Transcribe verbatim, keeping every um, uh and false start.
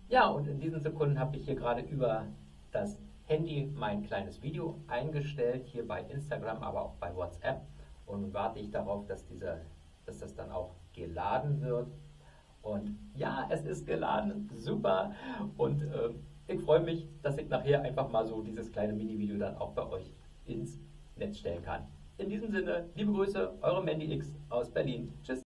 Ja, und in diesen Sekunden habe ich hier gerade über das Handy mein kleines Video eingestellt, hier bei Instagram, aber auch bei WhatsApp. Und nun warte ich darauf, dass, dieser, dass das dann auch geladen wird. Und ja, es ist geladen, super. Und äh, ich freue mich, dass ich nachher einfach mal so dieses kleine Mini-Video dann auch bei euch ins Netz stellen kann. In diesem Sinne, liebe Grüße, eure Mandy X aus Berlin. Tschüss.